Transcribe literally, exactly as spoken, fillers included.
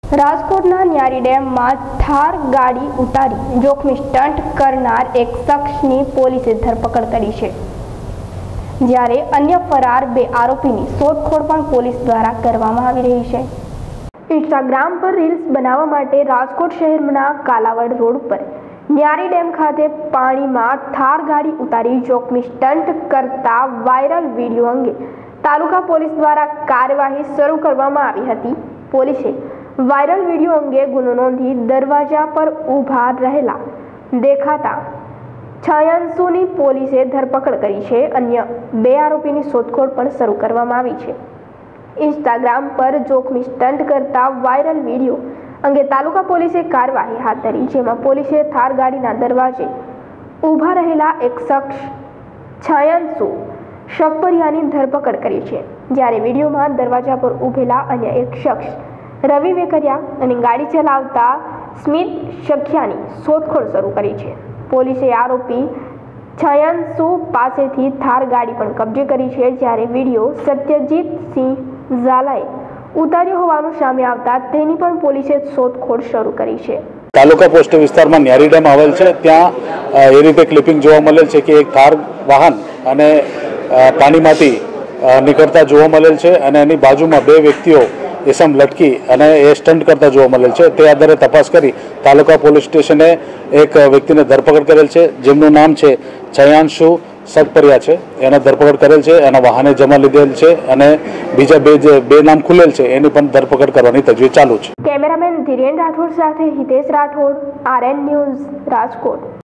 રાજકોટના ન્યારી ડેમમાં થાર ગાડી ઉતારી જોખમી સ્ટન્ટ કરનાર એક શખ્સની પોલીસે ધરપકડ કરી છે, જ્યારે અન્ય ફરાર બે આરોપીની શોધખોળ પણ પોલીસ દ્વારા કરવામાં આવી રહી છે। ઇન્સ્ટાગ્રામ પર રીલ્સ બનાવવા માટે રાજકોટ શહેરના કાલાવડ રોડ પર ન્યારી ડેમ ખાતે પાણીમાં થાર ગાડી ઉતારી જોખમી સ્ટન્ટ કરતા વાયરલ વિડીયો અંગે તાલુકા પોલીસ દ્વારા કાર્યવાહી શરૂ કરવામાં આવી હતી। પોલીસે વાયરલ વિડીયો અંગે ગુનો નોંધી દરવાજા પર ઊભા રહેલા દેખાતા છાयांशुની પોલીસે ધરપકડ કરી છે। અન્ય બે આરોપીની શોધખોળ પણ શરૂ કરવામાં આવી છે। ઇન્સ્ટાગ્રામ પર જોખમી સ્ટન્ટ કરતા વાયરલ વિડીયો અંગે તાલુકા પોલીસે કાર્યવાહી હાથ ધરી, જેમાં પોલીસે થાર ગાડીના દરવાજે ઊભા રહેલા એક શખ્સ છાयांशु શકપરિયાની ધરપકડ કરી છે, જ્યારે વિડીયોમાં દરવાજા પર ઊભેલા અન્ય એક શખ્સ રવિ વેકરિયા અને ગાડી ચલાવતા સ્મિત સખિયાની શોધખોળ શરૂ કરી છે। પોલીસે આરોપી છાयांशु પાસેથી થાર ગાડી પણ કબજે કરી છે, જ્યારે વિડીયો સત્યજીત સિંહ ઝાલાએ ઉતાર્યો હોવાનું સામે આવતા તેની પણ પોલીસે શોધખોળ શરૂ કરી છે। તાલુકા પોસ્ટ વિસ્તારમાં ન્યારી ડેમ આવેલ છે, ત્યાં એ રીતે ક્લિપિંગ જોવા મળેલ છે કે એક થાર વાહન અને પાણીમાંથી નીકળતા જોવા મળેલ છે અને એની બાજુમાં બે વ્યક્તિઓ એસમ લટકી અને એ સ્ટન્ટ કરતા જોવા મળેલ છે। તે આધારે તપાસ કરી તાલુકા પોલીસ સ્ટેશને એક વ્યક્તિને ધરપકડ કરેલ છે, જેમનું નામ છે છાयांशु શકપરિયા છે। એને ધરપકડ કરેલ છે, એના વાહને જમા લીધેલ છે અને બીજા બે જે બે નામ ખુલેલ છે એની પણ ધરપકડ કરવાની તજવીજ ચાલુ છે। કેમેરામેન ધીરેન રાઠોડ સાથે હિતેશ રાઠોડ, આરએન ન્યૂઝ, રાજકોટ।